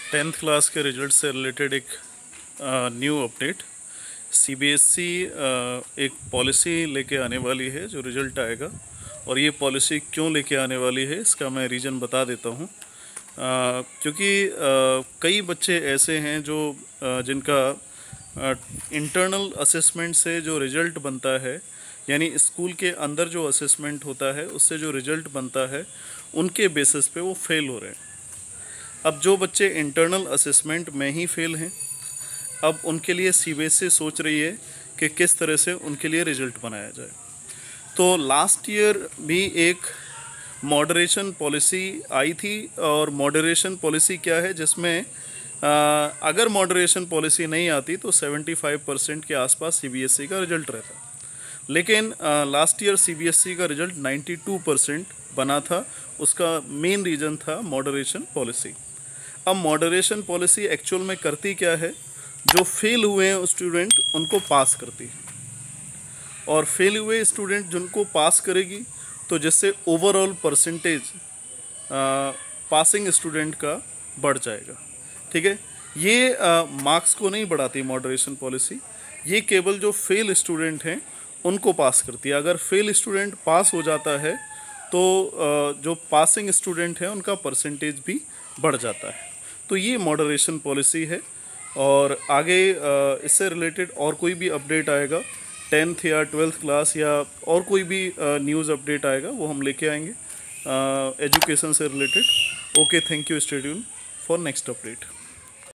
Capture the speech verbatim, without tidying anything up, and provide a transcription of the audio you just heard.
Tenth class के result से related एक न्यू अपडेट। सीबीएसई एक पॉलिसी लेके आने वाली है जो रिजल्ट आएगा, और ये पॉलिसी क्यों लेके आने वाली है इसका मैं रीज़न बता देता हूँ। क्योंकि uh, कई बच्चे ऐसे हैं जो uh, जिनका इंटरनल uh, असेसमेंट से जो रिज़ल्ट बनता है, यानी स्कूल के अंदर जो असेसमेंट होता है उससे जो रिज़ल्ट बनता है उनके बेसिस पे वो फेल हो रहे हैं। अब जो बच्चे इंटरनल असेसमेंट में ही फेल हैं, अब उनके लिए सीबीएसई सोच रही है कि किस तरह से उनके लिए रिजल्ट बनाया जाए। तो लास्ट ईयर भी एक मॉडरेशन पॉलिसी आई थी, और मॉडरेशन पॉलिसी क्या है, जिसमें आ, अगर मॉडरेशन पॉलिसी नहीं आती तो पचहत्तर परसेंट के आसपास सीबीएसई का रिजल्ट रहता। लेकिन लास्ट ईयर सीबीएसई का रिजल्ट बानवे परसेंट बना था। उसका मेन रीज़न था मॉडरेशन पॉलिसी। अब मॉडरेशन पॉलिसी एक्चुअल में करती क्या है, जो फेल हुए हैं स्टूडेंट उनको पास करती है, और फेल हुए स्टूडेंट जिनको पास करेगी तो जिससे ओवरऑल परसेंटेज पासिंग स्टूडेंट का बढ़ जाएगा। ठीक है, ये मार्क्स को नहीं बढ़ाती मॉडरेशन पॉलिसी, ये केवल जो फेल स्टूडेंट हैं उनको पास करती है। अगर फेल स्टूडेंट पास हो जाता है तो uh, जो पासिंग स्टूडेंट हैं उनका परसेंटेज भी बढ़ जाता है। तो ये मॉडरेशन पॉलिसी है, और आगे इससे रिलेटेड और कोई भी अपडेट आएगा, टेंथ या ट्वेल्थ क्लास या और कोई भी न्यूज़ अपडेट आएगा वो हम लेके आएंगे एजुकेशन से related. Okay, thank you. Stay tuned for next update.